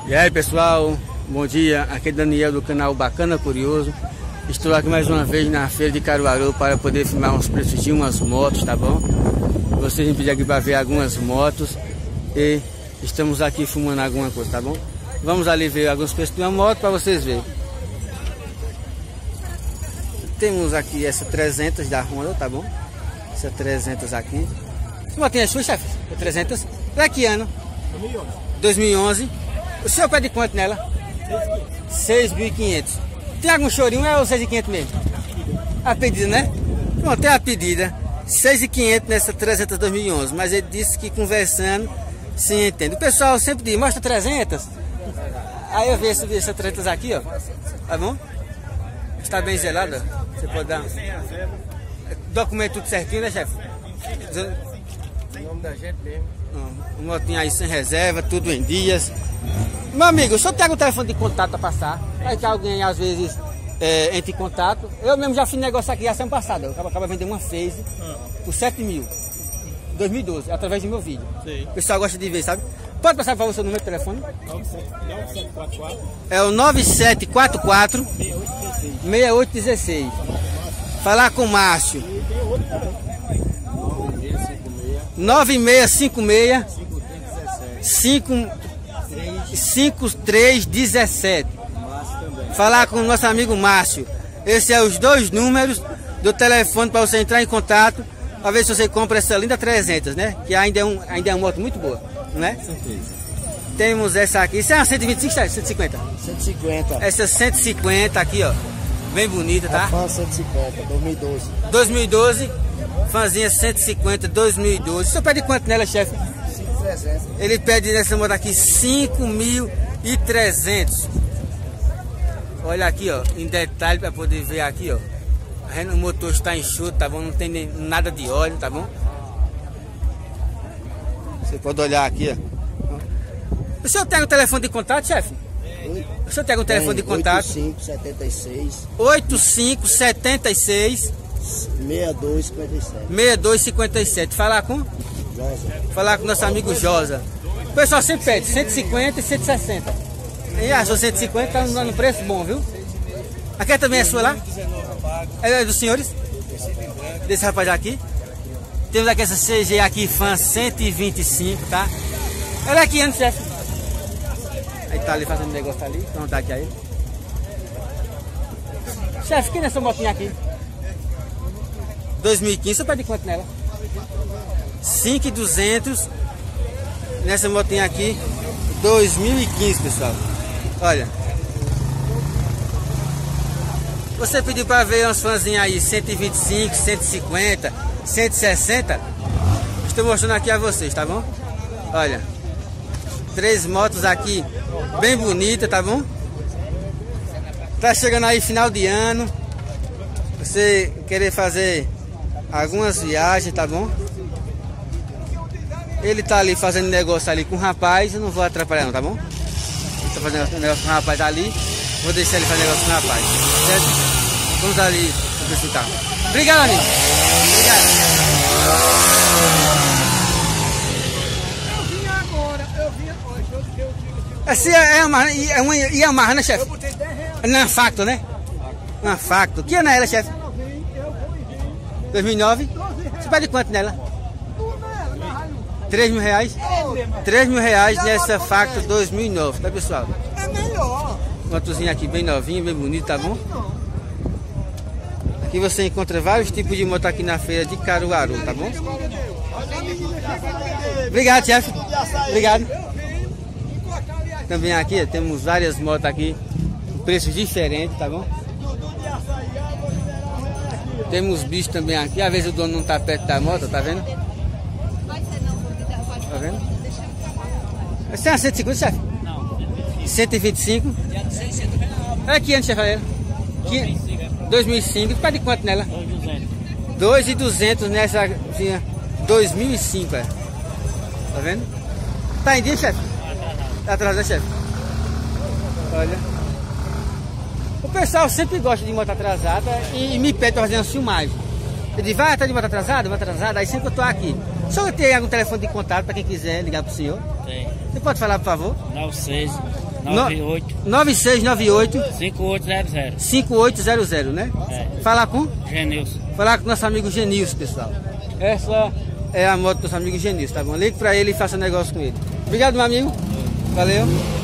E aí pessoal, bom dia, aqui é Daniel do canal Bacana Curioso. Estou aqui mais uma vez na feira de Caruaru para poder filmar uns preços de umas motos, tá bom? Vocês me pediram aqui para ver algumas motos e estamos aqui filmando alguma coisa, tá bom? Vamos ali ver alguns preços de uma moto para vocês verem. Temos aqui essa 300 da Honda, tá bom? Essa 300 aqui. Que motinha é sua, chefe? 300? Pra que ano? 2011. O senhor pede quanto nela? 6.500. Tem algum chorinho ou é o 6.500 mesmo? A pedida, né? Pronto, é a pedida. 6.500 nessa 300 2011. Mas ele disse que conversando se entende. O pessoal sempre diz, mostra 300. Aí eu vi essa 300 aqui, ó. Tá bom? Está bem gelada. Você pode dar. Documento tudo certinho, né, chefe? Em nome da gente mesmo. Um motinho aí sem reserva, tudo em dias. Meu amigo, se eu pego o telefone de contato para passar, aí que alguém às vezes entre em contato. Eu mesmo já fiz negócio aqui já semana passada. Eu acabo vendendo uma Phase por 7.000. 2012, através do meu vídeo. Sim. O pessoal gosta de ver, sabe? Pode passar para você o número de telefone? 9744. É o 9744 6816. Falar com o Márcio. 9656 5317. Falar com o nosso amigo Márcio. Esses são os dois números do telefone para você entrar em contato, para ver se você compra essa linda 300, né? Que ainda é uma moto muito boa, né? Com certeza. Temos essa aqui. Isso é uma 125, 150? 150. Essa 150 aqui, ó. Bem bonita, tá? Fan 150, 2012. 2012. Fanzinha 150, 2012. O senhor pede quanto nela, chefe? 5.300. Ele pede nessa moto aqui 5.300. Olha aqui, ó, em detalhe para poder ver aqui, ó. O motor está enxuto, tá bom? Não tem nem nada de óleo, tá bom? Você pode olhar aqui, ó. O senhor tem o telefone de contato, chefe? O senhor tem o telefone de contato? 8576 8576 6257. Falar com? Josa. Falar com nosso amigo Josa. O pessoal sempre pede 150 e 160. E achou 150, tá dando preço bom, viu? Aqui também é sua lá? É dos senhores? Desse rapaz aqui. Temos aqui essa CG aqui, Fan 125, tá? Olha aqui, antes, chefe. Aí tá ali fazendo negócio ali. Então tá aqui aí. Chefe, quem é essa motinha aqui? 2015, você pede quanto nela? 5.200 nessa motinha aqui, 2015, pessoal. Olha. Você pediu para ver uns fãzinhos aí, 125, 150, 160. Estou mostrando aqui a vocês, tá bom? Olha. 3 motos aqui, bem bonita, tá bom? Tá chegando aí final de ano. Você querer fazer algumas viagens, tá bom? Ele tá ali fazendo negócio ali com o rapaz. Eu não vou atrapalhar não, tá bom? Ele tá fazendo negócio com o rapaz ali. Vou deixar ele fazer negócio com o rapaz, certo? Vamos ali visitar. Obrigado, amigo. Obrigado. Eu vim agora. Essa é uma Yamaha, né, chefe? Eu botei 10 reais. Não é Facto, né? Uma Facto. Que ano é ela, chefe? 2009? Você pede quanto nela? 3.000 reais? 3.000 reais nessa Facto 2009, tá, pessoal? É melhor. Motozinha aqui bem novinha, bem bonita, tá bom? Aqui você encontra vários tipos de moto aqui na feira de Caruaru, tá bom? Obrigado, chefe. Obrigado. Também aqui temos várias motos aqui, com preços diferentes, tá bom? Temos bichos também aqui, às vezes o dono não tá perto da moto, tá vendo? Tá vendo? Você tem uma 150, chefe? Não. 125? Olha aqui antes, chefe. 2005. Pede quanto nela? 2.200 nessa 2005, é. Tá vendo? Tá em dia, chefe? Tá atrasado, chefe? Olha. O pessoal sempre gosta de moto atrasada e me pede pra fazer uma filmagem. Ele diz, vai, tá de moto atrasada? Aí sempre eu tô aqui. O senhor tem algum telefone de contato para quem quiser ligar pro senhor? Tem. Você pode falar, por favor? 96 9698 5800 5800, né? É. Falar com? Genilson. Falar com nosso amigo Genilson, pessoal. Essa é a moto do nosso amigo Genilson, tá bom? Ligue pra ele e faça negócio com ele. Obrigado, meu amigo. Valeu.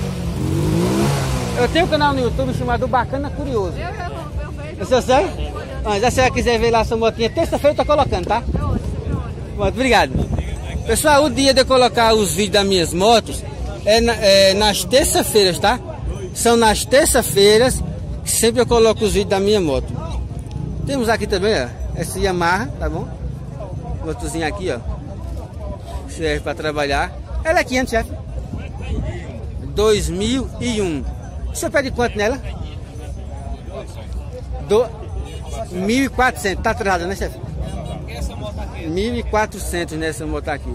Eu tenho um canal no YouTube chamado Bacana Curioso. Você segue? Mas se você quiser ver lá sua motinha, terça-feira eu tô colocando, tá? Muito obrigado. Pessoal, o dia de eu colocar os vídeos das minhas motos é nas terça-feiras, tá? São nas terça-feiras que sempre eu coloco os vídeos da minha moto. Temos aqui também, ó, essa Yamaha, tá bom? Motozinha aqui, ó. Serve para trabalhar. Ela é 500, chefe. 2001. Você pede quanto nela? 1.400. Tá atrasada, né, chefe? 1.400 nessa moto aqui.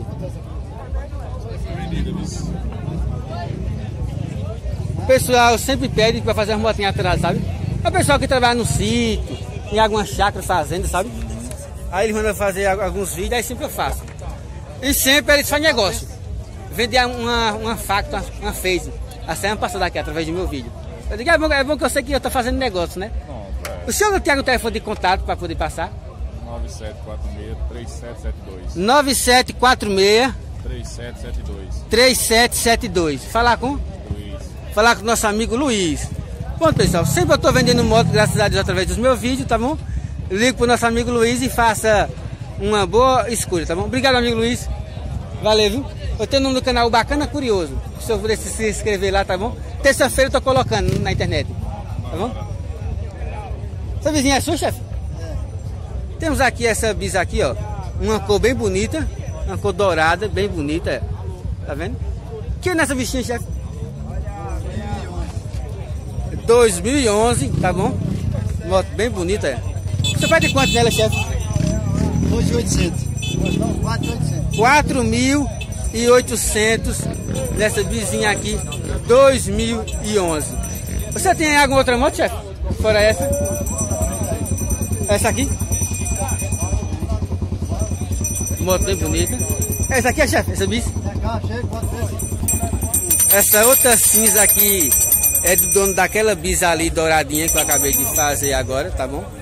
O pessoal sempre pede para fazer uma motinha atrás, sabe? É o pessoal que trabalha no sítio, em alguma chácara, fazenda, sabe? Aí eles mandam fazer alguns vídeos, aí sempre eu faço. E sempre eles fazem negócio. Vender uma facta, uma face. A semana passada aqui, através do meu vídeo. Eu digo, é bom que eu sei que eu tô fazendo negócio, né? O senhor não tem o telefone de contato para poder passar? 9746 3772. Falar com? Luiz. Falar com o nosso amigo Luiz. Bom, pessoal, sempre eu tô vendendo moto, graças a Deus, através dos meus vídeos, tá bom? Ligo pro nosso amigo Luiz e faça uma boa escolha, tá bom? Obrigado, amigo Luiz. Valeu, viu? Eu tenho o nome do canal Bacana Curioso. Se eu puder se inscrever lá, tá bom? Terça-feira eu tô colocando na internet, tá bom? Essa vizinha é sua, chefe? Temos aqui essa bisa aqui, ó. Uma cor bem bonita. Uma cor dourada, bem bonita. Tá vendo? O que é nessa bichinha, chefe? 2011, tá bom? Moto bem bonita, é. Você pede quanto nela, chefe? 4.800 nessa vizinha aqui, 2011. Você tem alguma outra moto, chefe? Fora essa? Essa aqui? Moto bem bonita. Essa aqui é, chefe? Essa bis? Essa outra cinza aqui é do dono daquela bis ali douradinha que eu acabei de fazer agora, tá bom?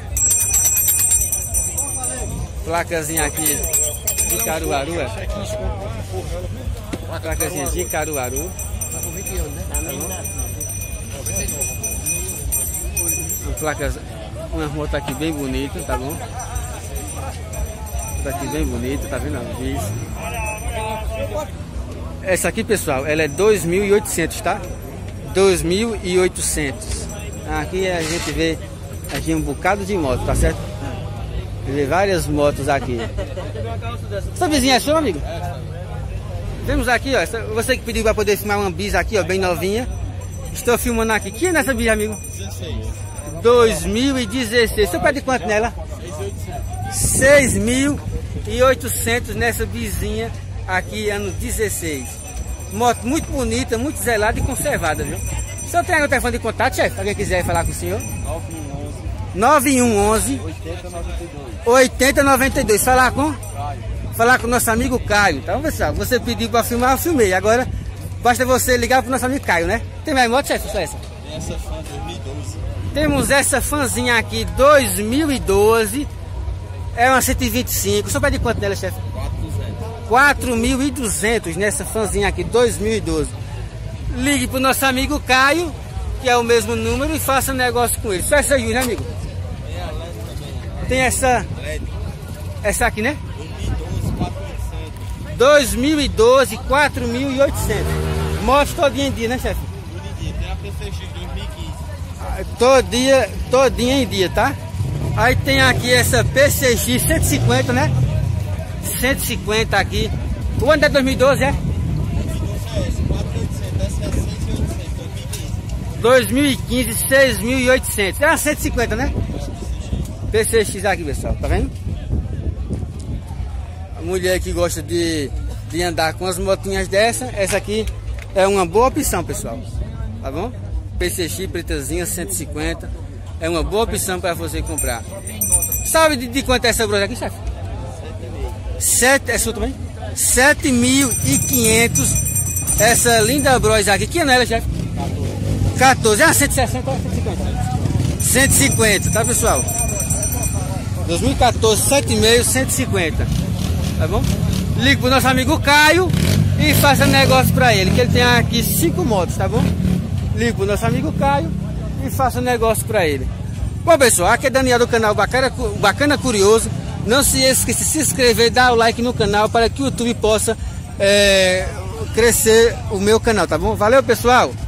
Placazinha aqui de Caruaru, é? Placazinha de Caruaru. Uma moto aqui bem bonita, tá bom? Moto aqui bem bonita, tá vendo? Essa aqui, pessoal, ela é 2.800, tá? 2.800. Aqui a gente vê aqui um bocado de moto, tá certo? Vê várias motos aqui. Essa vizinha é sua, amigo? Temos aqui, ó. Você que pediu para poder filmar uma bis aqui, ó, bem novinha. Estou filmando aqui. Que é nessa bis, amigo? 2016. Você pede quanto nela? 6.800 nessa bizinha aqui, ano 16. Moto muito bonita, muito zelada e conservada, viu? O senhor tem o telefone de contato, chefe? Se alguém quiser falar com o senhor? 9111 8092. Falar com? Falar com o nosso amigo Caio. Então, pessoal, você pediu para filmar, eu filmei. Agora, basta você ligar pro nosso amigo Caio, né? Tem mais moto, chefe? Só essa? Essa fã 2012. Temos essa fãzinha aqui, 2012. É uma 125. Só pede quanto nela, chefe? 4.200 nessa fãzinha aqui, 2012. Ligue pro nosso amigo Caio, que é o mesmo número, e faça negócio com ele. Só essa aí, né, amigo? Tem essa aqui, né? 2012, 4.800. Mostra todinha em dia, né, chefe? Tem a PCX 2015. Todinha em dia, tá? Aí tem aqui essa PCX 150, né? 150 aqui. O ano é 2012, é? 2015, 6.800. É uma 150, né? PCX aqui, pessoal, tá vendo? A mulher que gosta de andar com as motinhas dessa, essa aqui é uma boa opção, pessoal. Tá bom? PCX pretazinha 150. É uma boa opção para você comprar. Sabe de quanto é essa brocha aqui, chefe? 7, é sua também? 7.500. Essa linda brocha aqui. Que é nela, chefe? 14, 160 ou 150? 150, tá pessoal? 2014, 7,5, 150. Tá bom? Ligue pro nosso amigo Caio e faça negócio pra ele, que ele tem aqui 5 motos, tá bom? Ligue pro nosso amigo Caio e faça negócio pra ele. Bom pessoal, aqui é Daniel do canal Bacana Curioso. Não se esqueça de se inscrever e dar o like no canal para que o YouTube possa crescer o meu canal, tá bom? Valeu pessoal!